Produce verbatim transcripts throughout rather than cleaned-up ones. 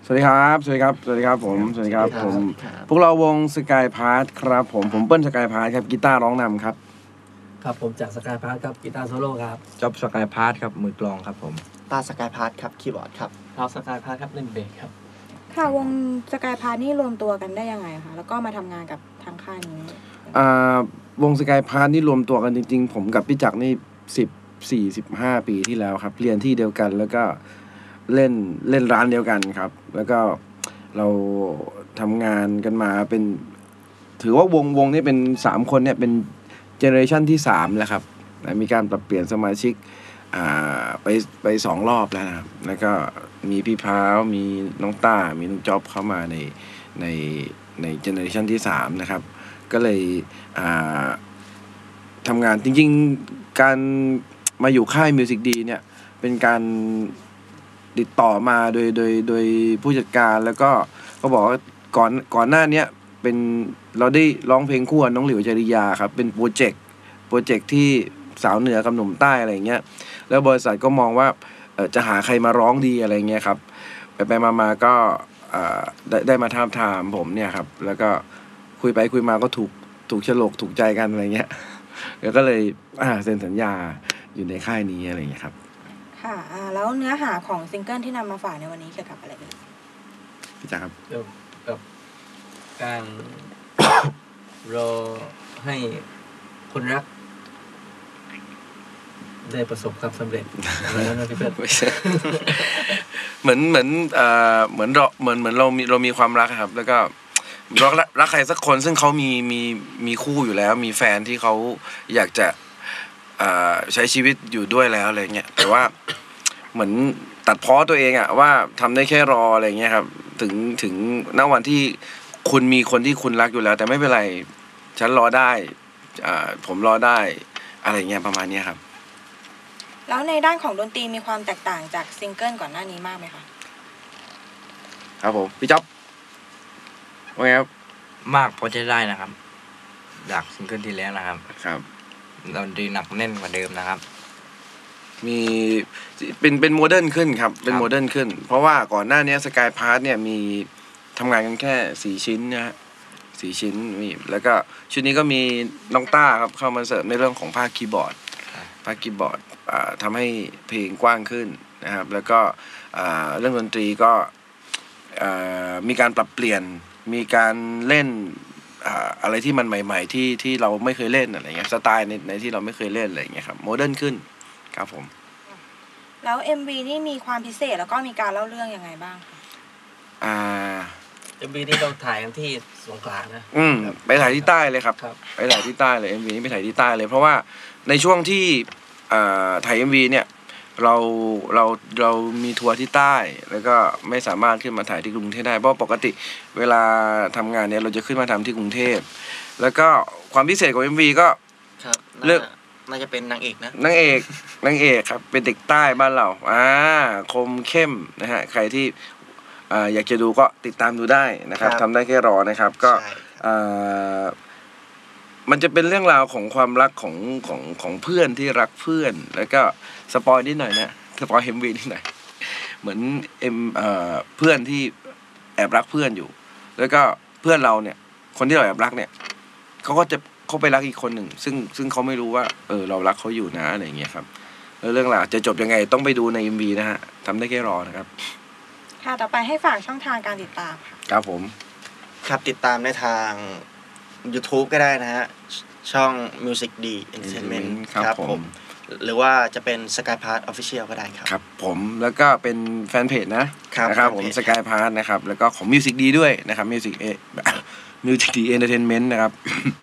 วัสดีครับสวัสดีครับสวัสดีครับผมสวัสดีครับผมพวกเราวงสกายพาร์ทครับผมผมเปิ้ลสกายพาร์ทครับกีตาร์ร้องนำครับครับผมจากสกายพาร์ทครับกีตาร์โซโล่ครับจ็อบสกายพาร์ทครับมือกลองครับผมตาสกายพาร์ทครับคีย์บอร์ดครับเราสกายพาร์ทครับเล่นเบสครับค่ะวงสกายพาร์ทนี่รวมตัวกันได้ยังไงคะแล้วก็มาทำงานกับทางค่ายนี้อ่าวงสกายพาร์ทนี่รวมตัวกันจริงๆผมกับพี่จักรนี่สิบสี่สิบห้าปีที่แล้วครับเรียนที่เดียวกันแล้วก็เล่นเล่นร้านเดียวกันครับแล้วก็เราทำงานกันมาเป็นถือว่าวงวงนี้เป็นสามคนเนี่ยเป็นเจเนอเรชันที่สามแล้วครับมีการปรับเปลี่ยนสมาชิกอ่าไปไปสองรอบแล้วนะครับแล้วก็มีพี่พร้าวมีน้องต้ามีน้องจ๊อบเข้ามาในในในเจเนอเรชันที่สามนะครับก็เลยอ่าทำงานจริงๆการมาอยู่ค่ายมิวสิกดีเนี่ยเป็นการติดต่อมาโดยโดยโดยผู้จัดการแล้วก็เขาบอกว่าก่อนก่อนหน้านี้เป็นเราได้ร้องเพลงคู่กับน้องหลิวจริยาครับเป็นโปรเจกต์โปรเจกต์ที่สาวเหนือกับหนุ่มใต้อะไรเงี้ยแล้วบริษัทก็มองว่าเอ่อจะหาใครมาร้องดีอะไรเงี้ยครับไปไปมาๆก็เอ่อได้ได้มาทาบทามผมเนี่ยครับแล้วก็คุยไปคุยมาก็ถูกถูกฉลกถูกใจกันอะไรเงี้ยแล้วก็เลยอ่าเซ็นสัญญาอยู่ในค่ายนี้อะไรเงี้ยครับค่ะแล้วเนื้อหาของซิงเกิลที่นำมาฝากในวันนี้เกี่ยวกับอะไรเอ่ยพี่จ๋าครับเกี่ยวกับการรอให้คนรักได้ประสบความสำเร็จอะไรนะพี่เปิ้ลเหมือนเหมือนเอ่อเหมือนเราเหมือนเหมือนเรามีเรามีความรักครับแล้วก็รักรักใครสักคนซึ่งเขามีมีมีคู่อยู่แล้วมีแฟนที่เขาอยากจะใช้ชีวิตอยู่ด้วยแล้วอะไรเงี้ยแต่ว่าเหมือนตัดพ้อตัวเองอะว่าทำได้แค่รออะไรเงี้ยครับถึงถึงณวันที่คุณมีคนที่คุณรักอยู่แล้วแต่ไม่เป็นไรฉันรอได้อ่าผมรอได้อะไรเงี้ยประมาณนี้ครับแล้วในด้านของดนตรีมีความแตกต่างจากซิงเกิลก่อนหน้านี้มากไหมคะครับผมพี่จ๊อบว่าไงครับมากพอจะได้นะครับจากซิงเกิลที่แล้วนะครับครับดนตรีหนักแน่นกว่าเดิมนะครับมีเป็นเป็นโมเดิร์นขึ้นครับเป็นโมเดิร์นขึ้นเพราะว่าก่อนหน้านี้สกายพาร์ทเนี่ยมีทำงานกันแค่สี่ชิ้นนะฮะสี่ชิ้นมีแล้วก็ชุดนี้ก็มีน้องต้าครับเข้ามาเสริมในเรื่องของภาคคีย์บอร์ดภาคคีย์บอร์ดทำให้เพลงกว้างขึ้นนะครับแล้วก็เรื่องดนตรีก็มีการปรับเปลี่ยนมีการเล่นอะไรที่มันใหม่ๆที่ที่เราไม่เคยเล่นอะไรเงี้ยสไตล์ในในที่เราไม่เคยเล่นอะไรเงี้ยครับโมเดิร์นขึ้นครับผมแล้ว เอ็ม วี นี่มีความพิเศษแล้วก็มีการเล่าเรื่องยังไงบ้างคะอ่าเอ็ม วี นี่เราถ่ายกันที่สงขลานะอืมไปถ่ายที่ใต้เลยครับไปถ่ายที่ใต้เลย เอ็ม วี นี่ไปถ่ายที่ใต้เลยเพราะว่าในช่วงที่อ่าถ่าย เอ็ม วี เนี่ยเราเราเรามีทัวร์ที่ใต้แล้วก็ไม่สามารถขึ้นมาถ่ายที่กรุงเทพได้เพราะปกติเวลาทำงานเนี่ยเราจะขึ้นมาทำที่กรุงเทพแล้วก็ความพิเศษของ เอ็ม วี ก็เลือกน่าจะเป็นนางเอกนะนางเอกนางเอกครับเป็นเด็กใต้บ้านเราอ่าคมเข้มนะฮะใครที่อ่าอยากจะดูก็ติดตามดูได้นะครับทำได้แค่รอนะครับก็อ่ามันจะเป็นเรื่องราวของความรักของของของเพื่อนที่รักเพื่อนแล้วก็สปอยนิดหน่อยนะสปอยเอ็ม วี นิดหน่อยเหมือนเอ็มเอ่อเพื่อนที่แอบรักเพื่อนอยู่แล้วก็เพื่อนเราเนี่ยคนที่เราแอบรักเนี่ยเขาก็จะเขาไปรักอีกคนหนึ่งซึ่งซึ่งเขาไม่รู้ว่าเออเรารักเขาอยู่นะอะไรอย่างเงี้ยครับแล้วเรื่องราวจะจบยังไงต้องไปดูใน เอ็ม วี นะฮะทำได้แค่รอนะครับค่ะต่อไปให้ฝากช่องทางการติดตามค่ะครับผมครับติดตามในทาง YouTube ก็ได้นะฮะช่อง Music D Entertainment ครับผมหรือว่าจะเป็น Sky Part Official ก็ได้ครับครับผมแล้วก็เป็นแฟนเพจนะครับนะครับผม Sky Part นะครับแล้วก็ของ Music D ด้วยนะครับ Music A Music D Entertainment นะครับ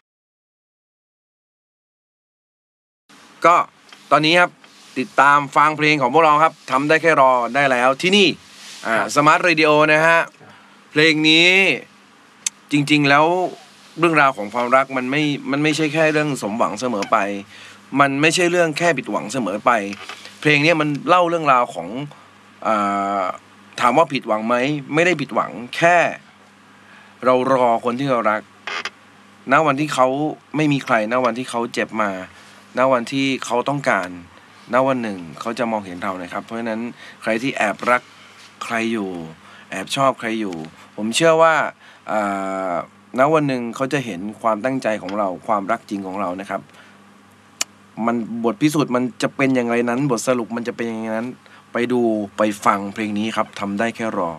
ก็ตอนนี้ครับติดตามฟังเพลงของพวกเราครับทำได้แค่รอได้แล้วที่นี่อ่า Smart Radio นะฮะเพลงนี้จริงๆแล้วเรื่องราวของความรักมันไม่มันไม่ใช่แค่เรื่องสมหวังเสมอไปมันไม่ใช่เรื่องแค่ผิดหวังเสมอไปเพลงนี้มันเล่าเรื่องราวของอ่าถามว่าผิดหวังไหมไม่ได้ผิดหวังแค่เรารอคนที่เรารักณวันที่เขาไม่มีใครณวันที่เขาเจ็บมาณวันที่เขาต้องการณวันหนึ่งเขาจะมองเห็นเรานะครับเพราะฉะนั้นใครที่แอบรักใครอยู่แอบชอบใครอยู่ผมเชื่อว่าณวันหนึ่งเขาจะเห็นความตั้งใจของเราความรักจริงของเรานะครับมันบทพิสูจน์มันจะเป็นอย่างไรนั้นบทสรุปมันจะเป็นอย่างนั้นไปดูไปฟังเพลงนี้ครับทำได้แค่รอ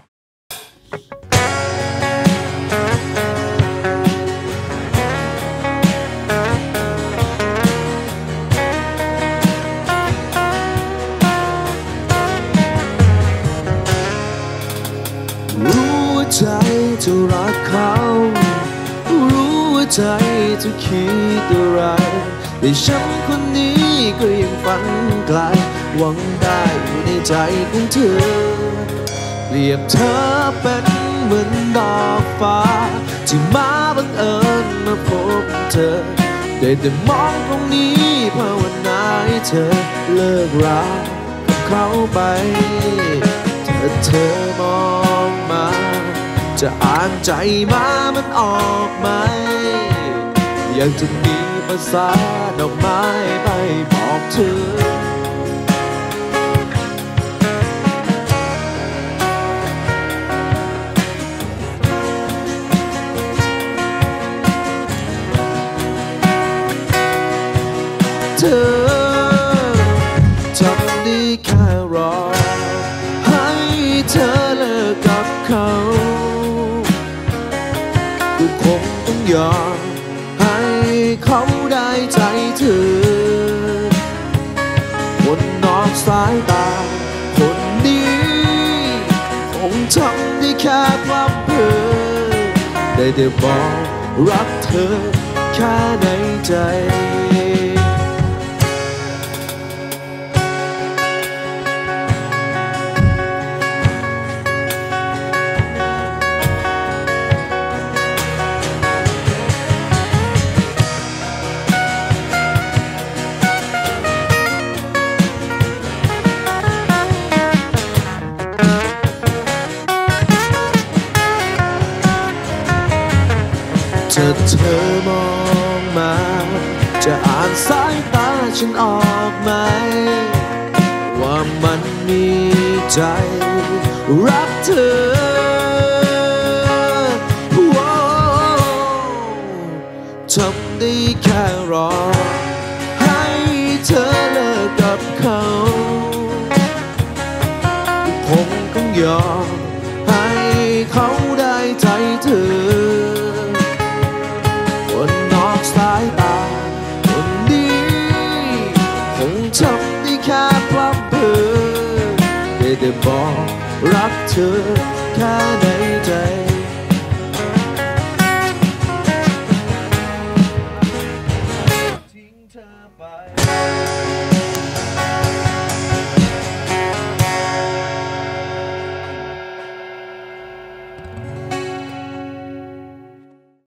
รู้ว่าใจจะรักเขารู้ว่าใจจะคิดอะไรแต่ฉันคนนี้ก็ยังฝันไกลหวังได้อยู่ในใจของเธอเปรียบเธอเป็นเหมือนดอกฟ้าที่มาบังเอิญมาพบเธอได้แต่มองตรงนี้ภาวนาให้เธอเลิกรักกับเขาไปถ้าเธอมองมาจะอ่านใจมามันออกไหมอยากจะมีภาษาดอกไม้ไปบอกเธอเธอทำได้แค่รอให้เธอเลิกกับเขาก็คงต้องยอมให้เขาได้ใจเธอคนนอกสายตาคนนี้คงทำได้แค่พลับเพลินได้แต่บอกรักเธอแค่ในใจถ้าเธอมองมาจะอ่านสายตาฉันออกไหมว่ามันมีใจรักเธอทำได้แค่รอให้เธอเลิกกับเขาคงต้องยอมให้เขาได้ใจเธอสายตาคนนี้คงทำได้แค่พลับเพลินได้แต่บอกรักเธอแค่ในใจ